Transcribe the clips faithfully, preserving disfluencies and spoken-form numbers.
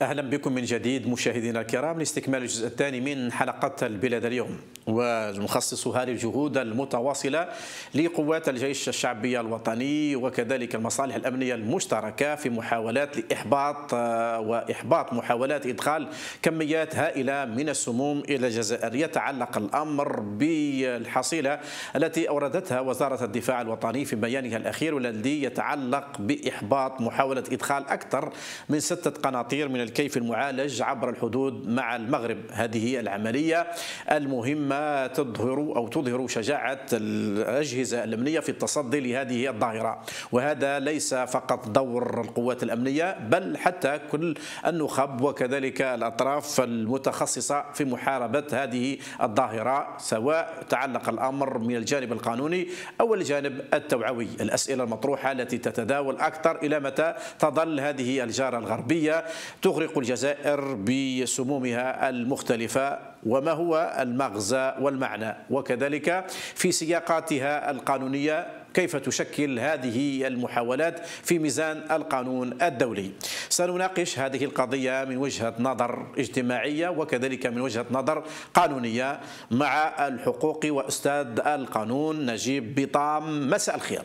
أهلا بكم من جديد مشاهدينا الكرام لاستكمال الجزء الثاني من حلقة البلاد اليوم، ونخصصها للجهود المتواصلة لقوات الجيش الشعبي الوطني وكذلك المصالح الأمنية المشتركة في محاولات لإحباط وإحباط محاولات إدخال كميات هائلة من السموم إلى الجزائر. يتعلق الأمر بالحصيلة التي أوردتها وزارة الدفاع الوطني في بيانها الأخير، والذي يتعلق بإحباط محاولة إدخال أكثر من ستة قناطير من الكيف المعالج عبر الحدود مع المغرب. هذه العملية المهمة تظهر أو تظهر شجاعة الأجهزة الأمنية في التصدي لهذه الظاهرة، وهذا ليس فقط دور القوات الأمنية بل حتى كل النخب وكذلك الأطراف المتخصصة في محاربة هذه الظاهرة، سواء تعلق الأمر من الجانب القانوني أو الجانب التوعوي. الأسئلة المطروحة التي تتداول أكثر: إلى متى تظل هذه الجارة الغربية تغرق الجزائر بسمومها المختلفة؟ وما هو المغزى والمعنى؟ وكذلك في سياقاتها القانونية كيف تشكل هذه المحاولات في ميزان القانون الدولي؟ سنناقش هذه القضية من وجهة نظر اجتماعية وكذلك من وجهة نظر قانونية مع الحقوق وأستاذ القانون نجيب بطام. مساء الخير.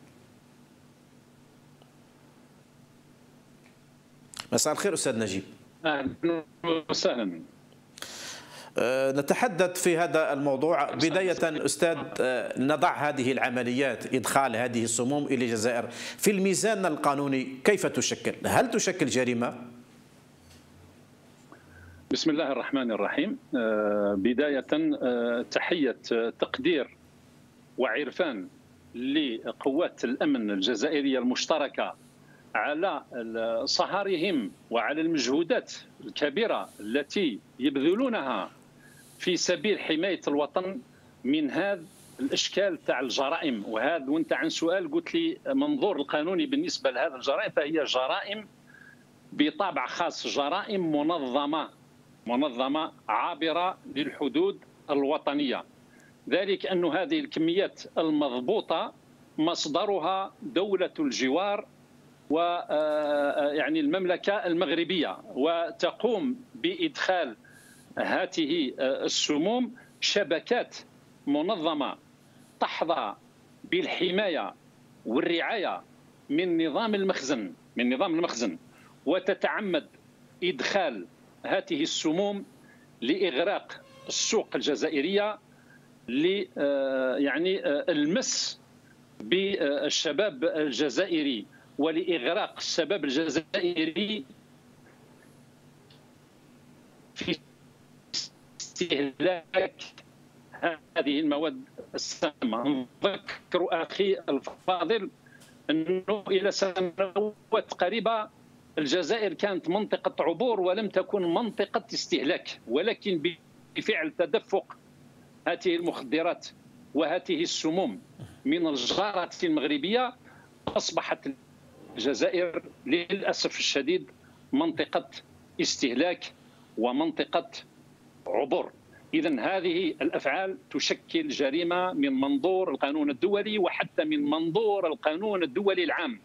مساء الخير أستاذ نجيب. أهلا وسهلا. نتحدث في هذا الموضوع بداية أستاذ، نضع هذه العمليات إدخال هذه السموم إلى الجزائر في الميزان القانوني كيف تشكل؟ هل تشكل جريمة؟ بسم الله الرحمن الرحيم. بداية تحية تقدير وعرفان لقوات الأمن الجزائرية المشتركة على صهارهم وعلى المجهودات الكبيرة التي يبذلونها في سبيل حماية الوطن من هذا الاشكال تاع الجرائم. وهذا وانت عن سؤال قلت لي منظور القانوني بالنسبه لهذا الجرائم، فهي جرائم بطابع خاص، جرائم منظمه منظمه عابره للحدود الوطنيه. ذلك أن هذه الكميات المضبوطه مصدرها دوله الجوار ويعني المملكه المغربيه، وتقوم بادخال هذه السموم شبكات منظمة تحظى بالحماية والرعاية من نظام المخزن من نظام المخزن وتتعمد إدخال هذه السموم لإغراق السوق الجزائرية، ل يعني المس بالشباب الجزائري ولإغراق الشباب الجزائري في استهلاك هذه المواد السامة. نذكر أخي الفاضل أنه إلى سنوات قريبة الجزائر كانت منطقة عبور ولم تكن منطقة استهلاك، ولكن بفعل تدفق هذه المخدرات وهذه السموم من الجارة المغربية أصبحت الجزائر للأسف الشديد منطقة استهلاك ومنطقة عبور. إذن هذه الأفعال تشكل جريمة من منظور القانون الدولي وحتى من منظور القانون الدولي العام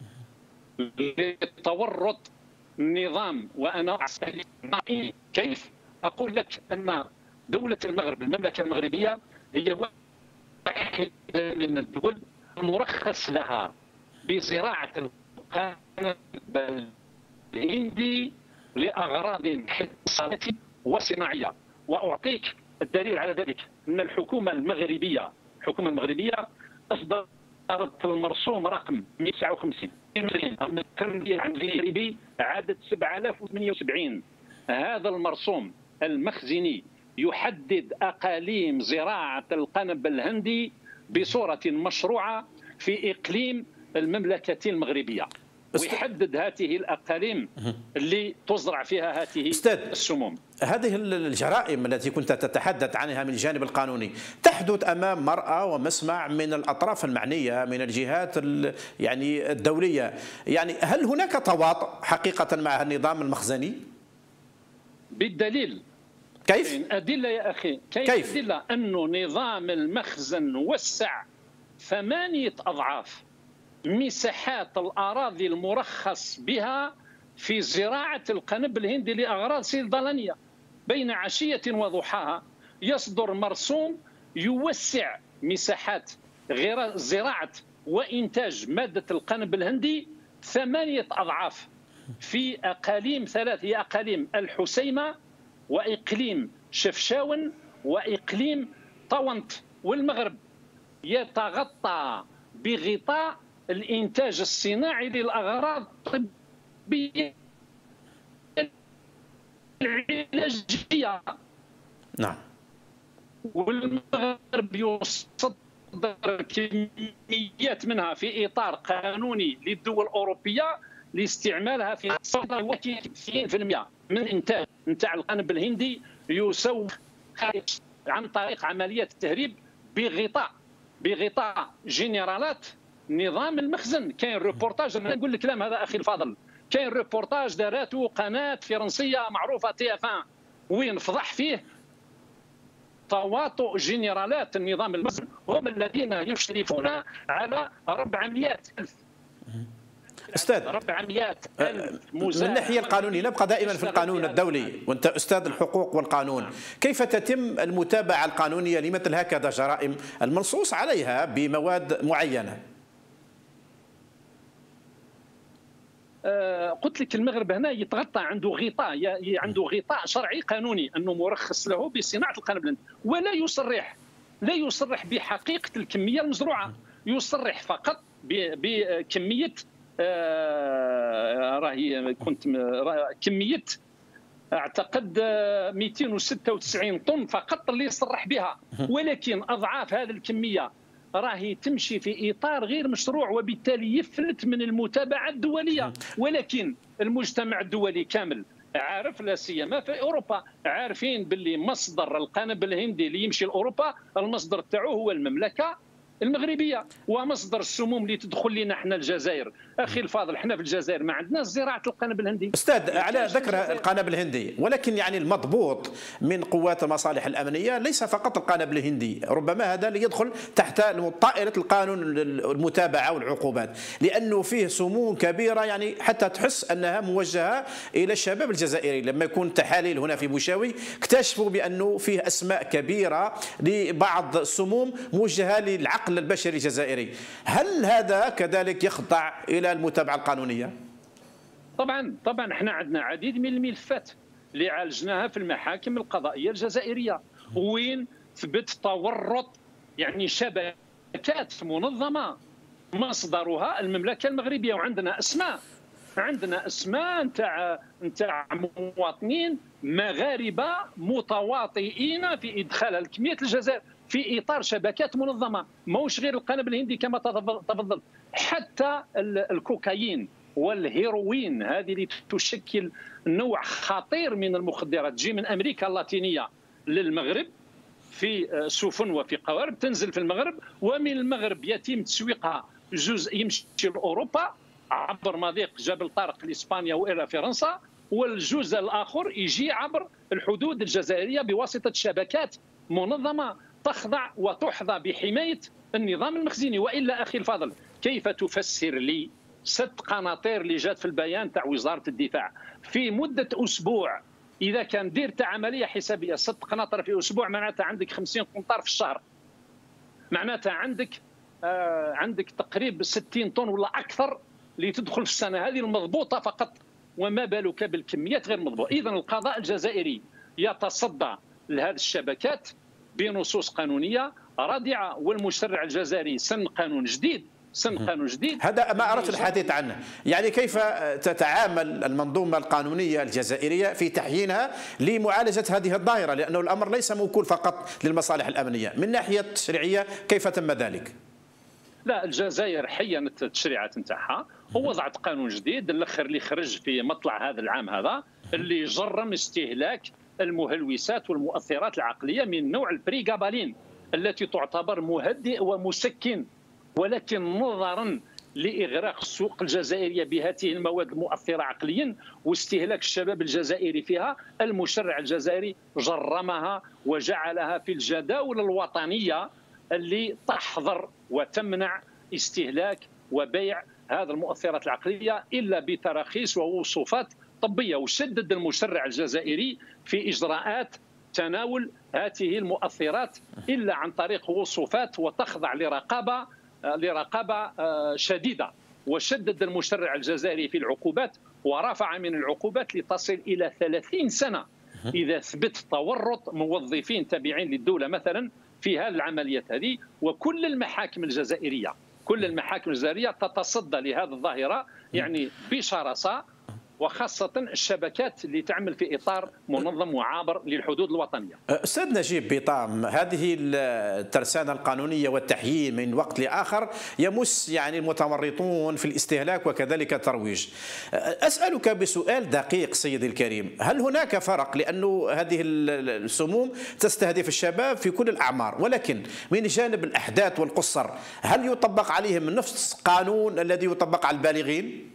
لتورط النظام. وأنا كيف أقول لك أن دولة المغرب المملكة المغربية هي واحدة من الدول المرخص لها بزراعة القنب الهندي لأغراض حرفية وصناعية. وأعطيك الدليل على ذلك أن الحكومة المغربية الحكومة المغربية أصدرت المرسوم رقم مئة وتسعة وخمسين من التنمية المغربي عدد سبعة آلاف وثمانية وسبعين. هذا المرسوم المخزني يحدد أقاليم زراعة القنب الهندي بصورة مشروعة في إقليم المملكة المغربية، ويحدد هذه الأقاليم اللي تزرع فيها هذه السموم. هذه الجرائم التي كنت تتحدث عنها من الجانب القانوني تحدث أمام مرأى ومسمع من الأطراف المعنية من الجهات يعني الدولية. يعني هل هناك تواطؤ حقيقة مع النظام المخزني؟ بالدليل. كيف؟ أدلة يا أخي. كيف, كيف؟ أدلة أنه نظام المخزن وسع ثمانية أضعاف مساحات الأراضي المرخص بها في زراعة القنب الهندي لأغراض صيدلانية. بين عشية وضحاها يصدر مرسوم يوسع مساحات غير زراعة وإنتاج مادة القنب الهندي ثمانية أضعاف في أقاليم ثلاث، هي أقاليم الحسيمة وإقليم شفشاون وإقليم طونت. والمغرب يتغطى بغطاء الإنتاج الصناعي للأغراض الطبية العلاجية. نعم. والمغرب يصدر كميات منها في إطار قانوني للدول الأوروبية لاستعمالها في الصيدلة. ثلاثين بالمئة من إنتاج نتاع القنب الهندي يسوق عن طريق عمليات التهريب بغطاء بغطاء جنرالات نظام المخزن. كاين ريبورتاج، انا نقول الكلام هذا اخي الفاضل، كاين ريبورتاج دارته قناه فرنسيه معروفه تي اف واحد وين فضح فيه تواطؤ جنرالات النظام المخزن، هم الذين يشرفون على أربعمائة ألف أستاذ أربعمائة ألف من الناحية القانونية، نبقى دائما في القانون الدولي وأنت أستاذ الحقوق والقانون، كيف تتم المتابعة القانونية لمثل هكذا جرائم المنصوص عليها بمواد معينة؟ آه قلت لك المغرب هنا يتغطى، عنده غطاء عنده غطاء شرعي قانوني أنه مرخص له بصناعة القنب الهندي، ولا يصرح لا يصرح بحقيقة الكمية المزروعة، يصرح فقط بكمية آه راهي كنت كمية اعتقد مئتين وستة وتسعين طن فقط اللي يصرح بها، ولكن اضعاف هذه الكميه راهي تمشي في اطار غير مشروع وبالتالي يفلت من المتابعه الدوليه. ولكن المجتمع الدولي كامل عارف، لا سيما في اوروبا، عارفين باللي مصدر القنب الهندي اللي يمشي لاوروبا المصدر تاعو هو المملكه المغربيه، ومصدر السموم اللي تدخل لنا احنا الجزائر. اخي الفاضل احنا في الجزائر ما عندناش زراعه القنب الهندي. استاذ على ذكر القنب الهندي، ولكن يعني المضبوط من قوات المصالح الامنيه ليس فقط القنب الهندي، ربما هذا اللي يدخل تحت طائله القانون المتابعه والعقوبات، لانه فيه سموم كبيره يعني حتى تحس انها موجهه الى الشباب الجزائري. لما يكون تحاليل هنا في بوشاوي اكتشفوا بانه فيه اسماء كبيره لبعض السموم موجهه للعقل البشري الجزائري. هل هذا كذلك يخضع الى المتابعه القانونيه؟ طبعا طبعا احنا عندنا عديد من الملفات اللي عالجناها في المحاكم القضائيه الجزائريه وين ثبت تورط يعني شبكات منظمه مصدرها المملكه المغربيه، وعندنا اسماء عندنا اسماء نتاع نتاع مواطنين مغاربه متواطئين في ادخال الكميات للجزائر في اطار شبكات منظمه، ماهوش غير القنب الهندي كما تفضلت، حتى الكوكايين والهيروين هذه اللي تشكل نوع خطير من المخدرات تجي من امريكا اللاتينيه للمغرب في سفن وفي قوارب تنزل في المغرب، ومن المغرب يتم تسويقها جزء يمشي لاوروبا عبر مضيق جبل طارق لاسبانيا والى فرنسا، والجزء الاخر يجي عبر الحدود الجزائريه بواسطه شبكات منظمه تخضع وتحظى بحمايه النظام المخزني. والا اخي الفاضل كيف تفسر لي ست قناطير اللي جات في البيان تاع وزاره الدفاع في مده اسبوع؟ اذا كان ديرت عمليه حسابيه ست قناطر في اسبوع معناتها عندك خمسين قنطار في الشهر، معناتها عندك آه عندك تقريبا ستين طن ولا اكثر اللي تدخل في السنه هذه المضبوطه فقط، وما بالك بالكميات غير مضبوطه. اذا القضاء الجزائري يتصدى لهذه الشبكات بنصوص قانونيه رادعه، والمشرع الجزائري سن قانون جديد سن قانون جديد. هذا ما أردت الحديث عنه، يعني كيف تتعامل المنظومة القانونية الجزائرية في تحيينها لمعالجة هذه الظاهرة، لأنه الأمر ليس موكول فقط للمصالح الأمنية، من ناحية تشريعية كيف تم ذلك؟ لا، الجزائر حينت التشريعات نتاعها ووضعت قانون جديد الاخر اللي خرج في مطلع هذا العام هذا اللي جرم استهلاك المهلوسات والمؤثرات العقليه من نوع البريغابالين التي تعتبر مهدئ ومسكن، ولكن نظرا لاغراق السوق الجزائريه بهذه المواد المؤثره عقليا واستهلاك الشباب الجزائري فيها، المشرع الجزائري جرمها وجعلها في الجداول الوطنيه اللي تحظر وتمنع استهلاك وبيع هذه المؤثرات العقلية إلا بتراخيص ووصفات طبية. وشدد المشرع الجزائري في إجراءات تناول هذه المؤثرات إلا عن طريق وصفات وتخضع لرقابة لرقابة شديدة. وشدد المشرع الجزائري في العقوبات ورفع من العقوبات لتصل إلى ثلاثين سنة إذا ثبت تورط موظفين تابعين للدولة مثلا في هذه العمليات هذه. وكل المحاكم الجزائرية كل المحاكم الجزائرية تتصدى لهذه الظاهرة يعني بشراسة، وخاصة الشبكات اللي تعمل في إطار منظم وعابر للحدود الوطنية. أستاذ نجيب بيطام، هذه الترسانة القانونية والتحيين من وقت لآخر يمس يعني المتورطون في الاستهلاك وكذلك الترويج. أسألك بسؤال دقيق سيدي الكريم، هل هناك فرق؟ لأن هذه السموم تستهدف الشباب في كل الأعمار، ولكن من جانب الأحداث والقصر هل يطبق عليهم نفس القانون الذي يطبق على البالغين؟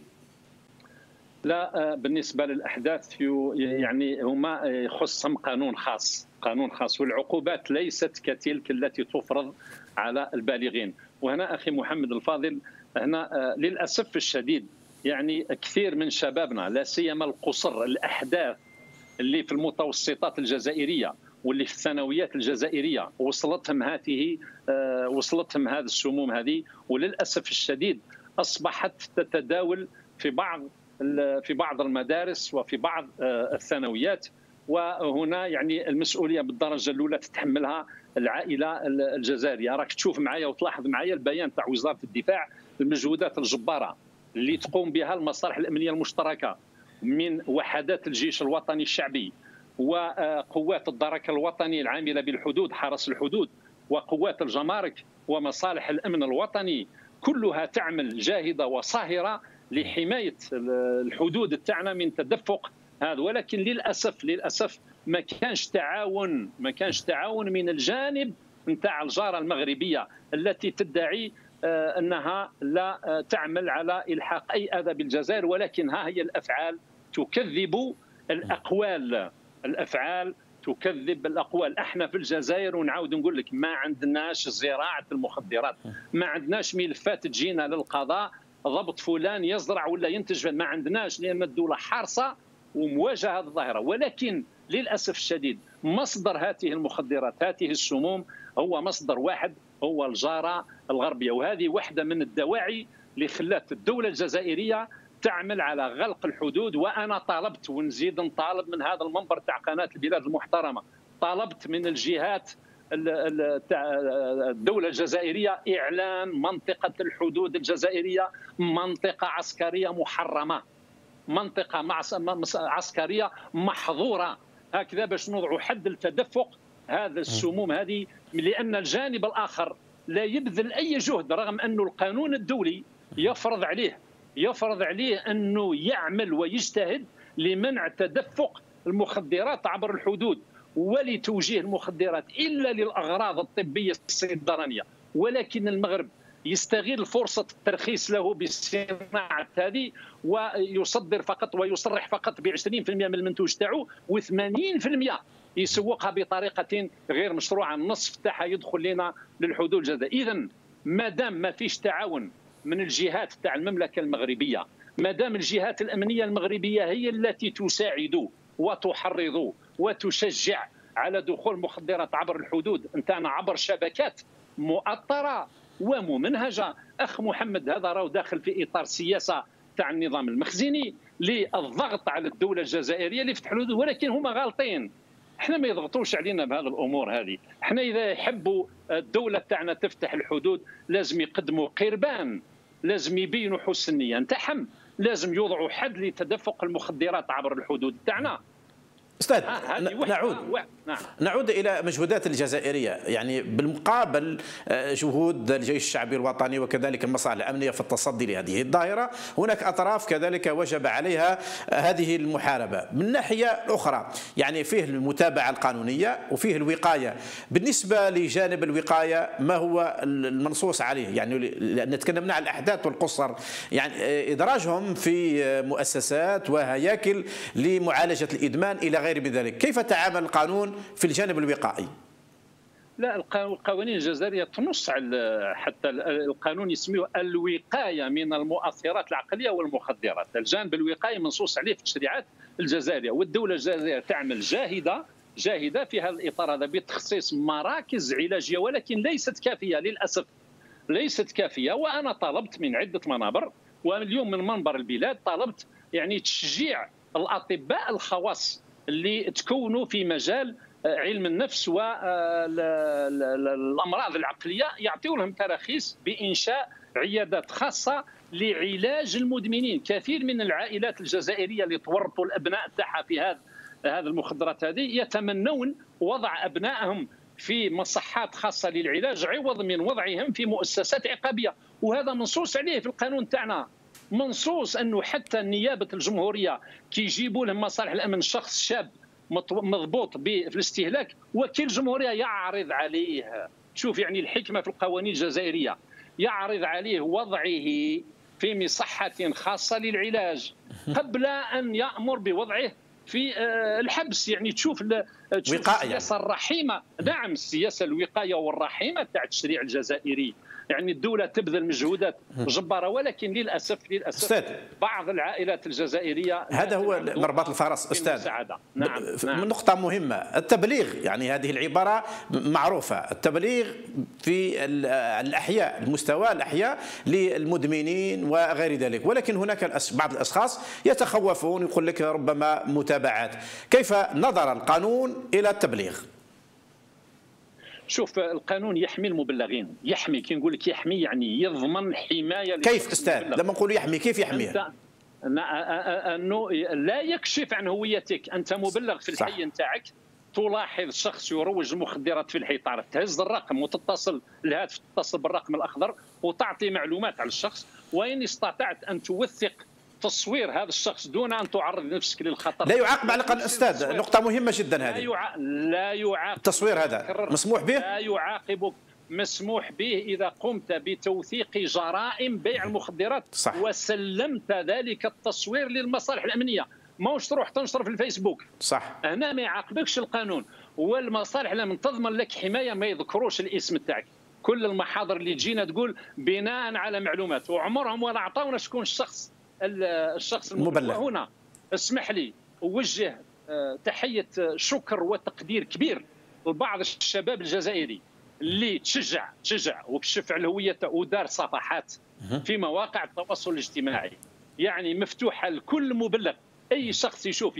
لا، بالنسبة للأحداث يعني هما يخصهم قانون خاص قانون خاص والعقوبات ليست كتلك التي تفرض على البالغين. وهنا أخي محمد الفاضل، هنا للأسف الشديد يعني كثير من شبابنا لا سيما القصر الأحداث اللي في المتوسطات الجزائرية واللي في الثانويات الجزائرية وصلتهم هذه وصلتهم هذه السموم هذه، وللأسف الشديد أصبحت تتداول في بعض في بعض المدارس وفي بعض الثانويات. وهنا يعني المسؤوليه بالدرجه الاولى تتحملها العائله الجزائريه. راك تشوف معايا وتلاحظ معايا البيان تاع وزاره الدفاع، المجهودات الجباره اللي تقوم بها المصالح الامنيه المشتركه من وحدات الجيش الوطني الشعبي وقوات الدرك الوطني العامله بالحدود حرس الحدود وقوات الجمارك ومصالح الامن الوطني، كلها تعمل جاهده وصاهره لحمايه الحدود تاعنا من تدفق هذا. ولكن للاسف للاسف ما كانش تعاون ما كانش تعاون من الجانب نتاع الجاره المغربيه التي تدعي انها لا تعمل على الحاق اي اذى بالجزائر، ولكن ها هي الافعال تكذب الاقوال الافعال تكذب الاقوال. احنا في الجزائر ونعاود نقول لك ما عندناش زراعه المخدرات، ما عندناش ملفات تجينا للقضاء ضبط فلان يزرع ولا ينتج، ما عندناش، لان الدوله حارصه ومواجهه هذه الظاهره. ولكن للاسف الشديد مصدر هذه المخدرات هذه السموم هو مصدر واحد، هو الجاره الغربيه. وهذه واحده من الدواعي اللي خلات الدوله الجزائريه تعمل على غلق الحدود. وانا طالبت ونزيد نطالب من هذا المنبر تاع قناه البلاد المحترمه، طالبت من الجهات الدولة الجزائرية إعلان منطقة الحدود الجزائرية منطقة عسكرية محرمة، منطقة عسكرية محظورة، هكذا باش نوضعوا حد لتدفق هذا السموم هذه. لأن الجانب الآخر لا يبذل أي جهد رغم أن القانون الدولي يفرض عليه يفرض عليه أنه يعمل ويجتهد لمنع تدفق المخدرات عبر الحدود ولتوجيه المخدرات إلا للأغراض الطبية الصيدلانية. ولكن المغرب يستغل فرصة الترخيص له بالصناعة هذه ويصدر فقط ويصرح فقط ب عشرين بالمئة من المنتوج تاعو و80% يسوقها بطريقة غير مشروعة، النصف تاعها يدخل لنا للحدود الجزائرية. إذا ما دام ما فيش تعاون من الجهات تاع المملكة المغربية، ما دام الجهات الأمنية المغربية هي التي تساعد وتحرض وتشجع على دخول المخدرات عبر الحدود نتاعنا عبر شبكات مؤطرة وممنهجة. أخ محمد، هذا راه داخل في إطار سياسة تاع النظام المخزني للضغط على الدولة الجزائرية لفتح الحدود. ولكن هما غالطين، احنا ما يضغطوش علينا بهذه الأمور هذه. احنا إذا يحبوا الدولة تاعنا تفتح الحدود لازم يقدموا قربان، لازم يبينوا حسن النية نتاعهم، لازم يوضعوا حد لتدفق المخدرات عبر الحدود تاعنا. أستاذ نعود نعم. نعود إلى مجهودات الجزائرية، يعني بالمقابل جهود الجيش الشعبي الوطني وكذلك المصالح الأمنية في التصدي لهذه الظاهرة، هناك أطراف كذلك وجب عليها هذه المحاربة. من ناحية أخرى يعني فيه المتابعة القانونية وفيه الوقاية. بالنسبة لجانب الوقاية ما هو المنصوص عليه؟ يعني نتكلمنا عن الأحداث والقصر، يعني إدراجهم في مؤسسات وهياكل لمعالجة الإدمان إلى غير من ذلك. كيف تعامل القانون في الجانب الوقائي؟ لا، القوانين الجزائريه تنص على، حتى القانون يسميه الوقايه من المؤثرات العقليه والمخدرات. الجانب الوقائي منصوص عليه في التشريعات الجزائريه، والدوله الجزائريه تعمل جاهده جاهده في هذا الاطار هذا بتخصيص مراكز علاجيه، ولكن ليست كافيه للاسف، ليست كافيه. وانا طلبت من عده منابر، واليوم من منبر البلاد طلبت يعني تشجيع الاطباء الخواص اللي تكونوا في مجال علم النفس والامراض العقليه، يعطيوا لهم تراخيص بانشاء عيادات خاصه لعلاج المدمنين. كثير من العائلات الجزائريه اللي تورطوا الابناء تاعها في هذا هذه المخدرات هذه يتمنون وضع ابنائهم في مصحات خاصه للعلاج عوض من وضعهم في مؤسسات عقابيه، وهذا منصوص عليه في القانون تاعنا. منصوص انه حتى نيابه الجمهوريه كي يجيبوا لهم مصالح الامن شخص شاب مضبوط في الاستهلاك، وكيل الجمهوريه يعرض عليه، شوف يعني الحكمه في القوانين الجزائريه، يعرض عليه وضعه في مصحه خاصه للعلاج قبل ان يامر بوضعه في الحبس. يعني تشوف تشوف السياسه الرحيمه، نعم السياسه الوقايه والرحيمه تاع التشريع الجزائري. يعني الدولة تبذل مجهودات جبارة، ولكن للأسف للأسف أستاذ. بعض العائلات الجزائرية هذا هو مربط الفرس أستاذ. نعم. نعم. نقطة مهمة، التبليغ، يعني هذه العبارة معروفة، التبليغ في الأحياء، المستوى الأحياء للمدمنين وغير ذلك، ولكن هناك بعض الأشخاص يتخوفون، يقول لك ربما متابعات. كيف نظر القانون إلى التبليغ؟ شوف، القانون يحمي المبلغين، يحمي، كي نقول لك يحمي يعني يضمن حمايه. كيف استاذ؟ لما نقول يحمي كيف يحميه؟ انه لا يكشف عن هويتك، انت مبلغ في الحي نتاعك، تلاحظ شخص يروج المخدرات في الحي، تعرف تهز الرقم وتتصل الهاتف، تتصل بالرقم الاخضر وتعطي معلومات على الشخص، وان استطعت ان توثق تصوير هذا الشخص دون ان تعرض نفسك للخطر. لا يعاقب على الاقل استاذ، نقطة مهمة جدا هذه. لا يع... لا يعاقب التصوير هذا مسموح به؟ لا يعاقبك، مسموح به اذا قمت بتوثيق جرائم بيع المخدرات. صح. وسلمت ذلك التصوير للمصالح الامنية، ماوش تروح تنشر في الفيسبوك. صح. هنا ما يعاقبكش القانون، والمصالح الامن تضمن لك حماية، ما يذكروش الاسم تاعك. كل المحاضر اللي تجينا تقول بناء على معلومات، وعمرهم ولا عطاونا شكون الشخص الشخص المبلغ. هنا اسمح لي اوجه تحيه شكر وتقدير كبير لبعض الشباب الجزائري اللي تشجع تشجع وكشف على هويته ودار صفحات في مواقع التواصل الاجتماعي، يعني مفتوحه لكل مبلغ. اي شخص يشوف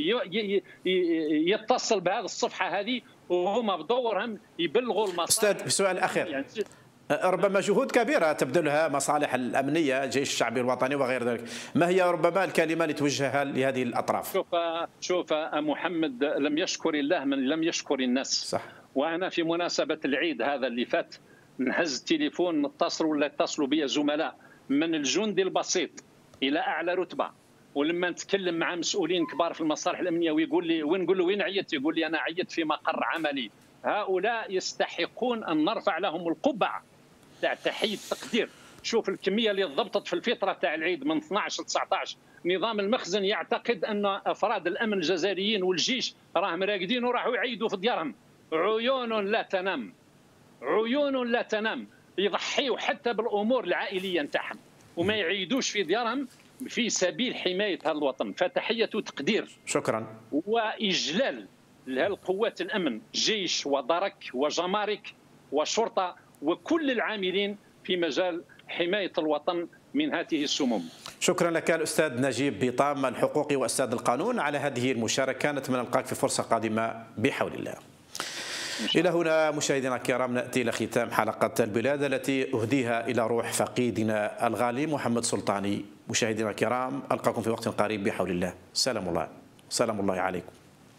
يتصل بهذه الصفحه هذه، وهما بدورهم يبلغوا المصالح. استاذ بسؤال اخير، يعني ربما جهود كبيرة تبذلها مصالح الأمنية، الجيش الشعبي الوطني وغير ذلك، ما هي ربما الكلمة اللي توجهها لهذه الأطراف؟ شوف شوف محمد، لم يشكر الله من لم يشكر الناس. صح. وأنا في مناسبة العيد هذا اللي فات نهز التليفون، نتصل ولا يتصلوا بي زملاء من الجندي البسيط إلى أعلى رتبة، ولما نتكلم مع مسؤولين كبار في المصالح الأمنية ويقول لي، وين نقول له وين عيت؟ يقول لي أنا عيت في مقر عملي. هؤلاء يستحقون أن نرفع لهم القبعة تاع تحيه التقدير. شوف الكميه اللي ضبطت في الفتره تاع العيد من اثناش ل تسعطاش، نظام المخزن يعتقد ان افراد الامن الجزائريين والجيش راهم راقدين وراحوا يعيدوا في ديارهم. عيون لا تنام، عيون لا تنام، يضحيوا حتى بالامور العائليه نتاعهم وما يعيدوش في ديارهم في سبيل حمايه هذا الوطن. فتحيه تقدير، شكرا، واجلال لهالقوات الامن، جيش ودرك وجمارك وشرطه وكل العاملين في مجال حماية الوطن من هذه السموم. شكرا لك الأستاذ نجيب بيطام الحقوقي وأستاذ القانون على هذه المشاركة، نتمنى نلقاك في فرصة قادمة بحول الله. إلى هنا مشاهدينا الكرام نأتي إلى ختام حلقة البلاد التي أهديها إلى روح فقيدنا الغالي محمد سلطاني. مشاهدينا الكرام ألقاكم في وقت قريب بحول الله. سلام الله، سلام الله عليكم.